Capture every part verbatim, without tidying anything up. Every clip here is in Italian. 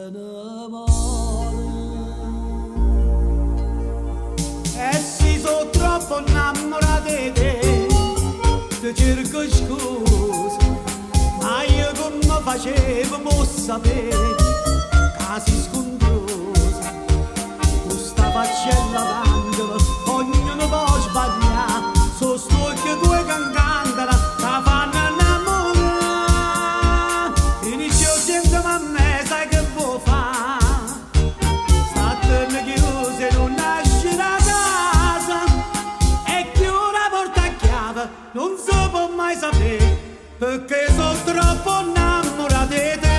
ne muore. E si sono troppo innamorati di te, ti cerco scusa, ma io come facevo può sapere, casi scontrosa, questa faccella d'angelo, ognuno può sbagliare, sono stocchi due che incantano, la fanno innamorare. Inizio gente ma a me sai che vuoi fare, statene chiuse e non nasci da casa, e chiude la porta a chiave, non si può mai sapere, perché sono troppo innamorati di te.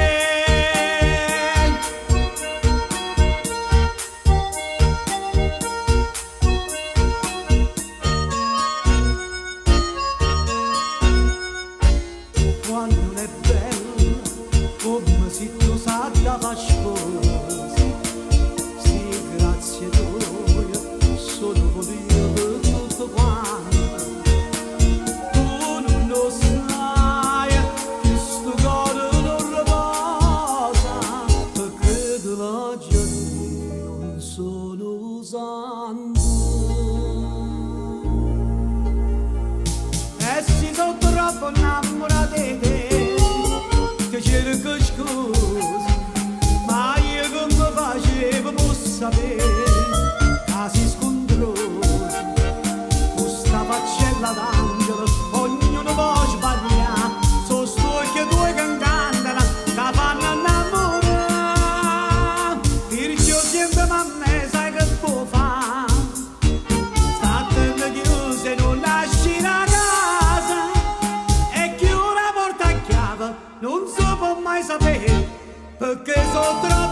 Quando non è bella, come se tu sa da fa sposa, sì, grazie a Dio, sono voluto per tutto quanto. Tu non lo sai, che sto cuore non riposa, perché te l'ho già detto, non sono santo. E si sono troppo innamorati di te, ti cerco scusa, ma io come facevo può sapere, casi scontrosi, questa faccella d'angelo, ognuno può sbagliare, sono stocchi due che incantano, la fanno innamorare. Perciò sempre ma a me sai che può fare, statene chiuse e non lasci la casa, e chiude la porta a chiave, non si può mai sapere, perché sono troppo